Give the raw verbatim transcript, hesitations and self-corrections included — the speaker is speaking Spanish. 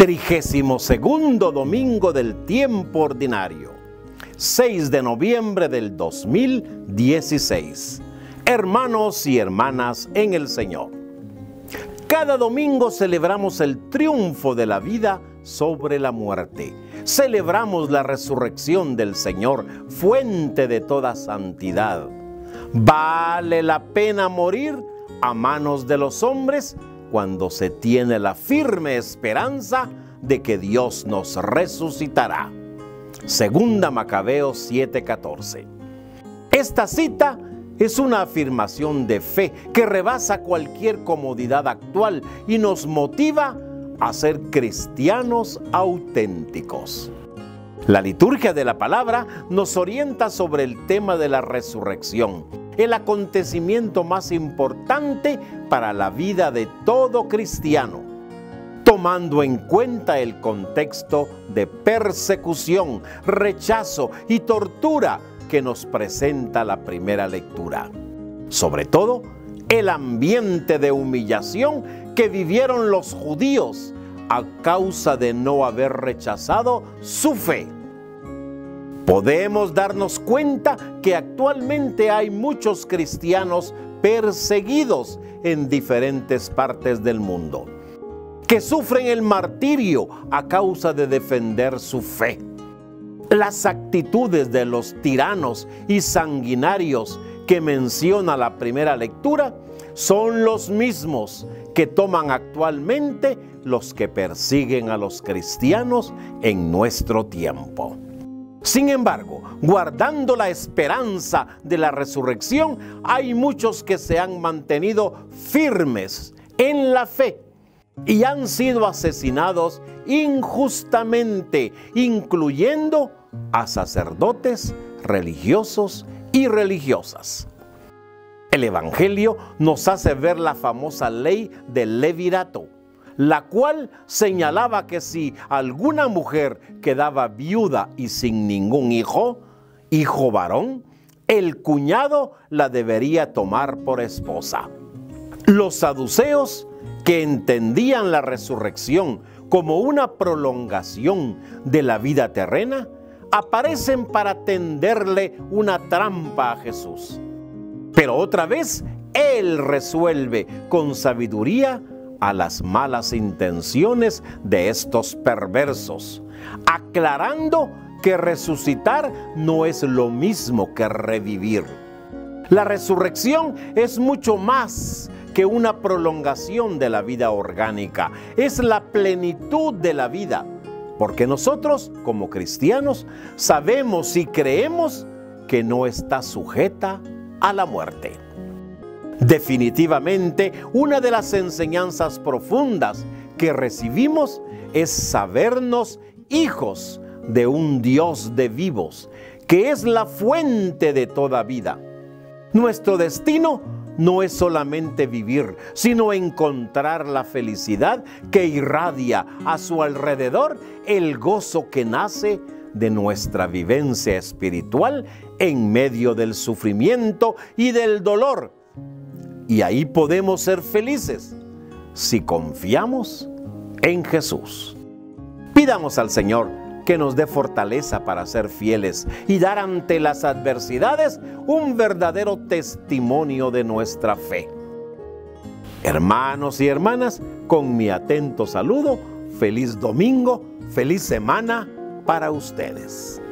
Trigésimo segundo domingo del tiempo ordinario, seis de noviembre del dos mil dieciséis. Hermanos y hermanas en el Señor, cada domingo celebramos el triunfo de la vida sobre la muerte. Celebramos la resurrección del Señor, fuente de toda santidad. Vale la pena morir a manos de los hombres cuando se tiene la firme esperanza de que Dios nos resucitará. Segunda Macabeos siete catorce. Esta cita es una afirmación de fe que rebasa cualquier comodidad actual y nos motiva a ser cristianos auténticos. La liturgia de la palabra nos orienta sobre el tema de la resurrección, el acontecimiento más importante para la vida de todo cristiano, tomando en cuenta el contexto de persecución, rechazo y tortura que nos presenta la primera lectura. Sobre todo, el ambiente de humillación que vivieron los judíos a causa de no haber rechazado su fe. Podemos darnos cuenta que actualmente hay muchos cristianos perseguidos en diferentes partes del mundo, que sufren el martirio a causa de defender su fe. Las actitudes de los tiranos y sanguinarios que menciona la primera lectura son los mismos que toman actualmente los que persiguen a los cristianos en nuestro tiempo. Sin embargo, guardando la esperanza de la resurrección, hay muchos que se han mantenido firmes en la fe y han sido asesinados injustamente, incluyendo a sacerdotes, religiosos y religiosas. El Evangelio nos hace ver la famosa ley del levirato, la cual señalaba que si alguna mujer quedaba viuda y sin ningún hijo, hijo varón, el cuñado la debería tomar por esposa. Los saduceos, que entendían la resurrección como una prolongación de la vida terrena, aparecen para tenderle una trampa a Jesús. Pero otra vez, Él resuelve con sabiduría a las malas intenciones de estos perversos, aclarando que resucitar no es lo mismo que revivir. La resurrección es mucho más que una prolongación de la vida orgánica, es la plenitud de la vida, porque nosotros, como cristianos, sabemos y creemos que no está sujeta a la muerte. Definitivamente, una de las enseñanzas profundas que recibimos es sabernos hijos de un Dios de vivos, que es la fuente de toda vida. Nuestro destino no es solamente vivir, sino encontrar la felicidad que irradia a su alrededor el gozo que nace de nuestra vivencia espiritual en medio del sufrimiento y del dolor. Y ahí podemos ser felices si confiamos en Jesús. Pidamos al Señor que nos dé fortaleza para ser fieles y dar ante las adversidades un verdadero testimonio de nuestra fe. Hermanos y hermanas, con mi atento saludo, feliz domingo, feliz semana para ustedes.